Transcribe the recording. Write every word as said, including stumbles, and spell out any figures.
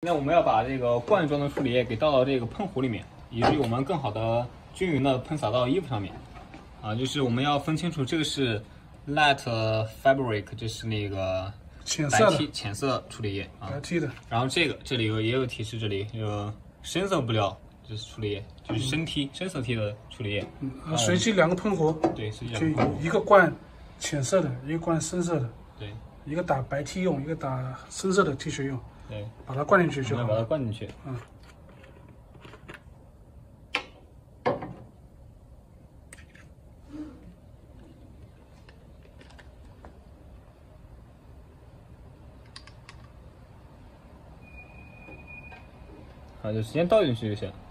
那我们要把这个罐装的处理液给倒到这个喷壶里面，以至于我们更好的均匀的喷洒到衣服上面。啊，就是我们要分清楚这个是 light fabric， 这是那个浅色的浅色处理液啊， 白 T 的。 然后这个这里有也有提示，这里有深色布料，这是处理液，就是深 T、嗯、深色 T 的处理液。 嗯，啊、随机两个喷壶， 对，随机就两个喷壶， 一个灌浅色的，一个灌深色的。 对，一个打白 T 用，一个打深色的 T 恤用。 对， 把它灌进去就好。 把它灌进去。 嗯。 啊，就直接倒进去就行。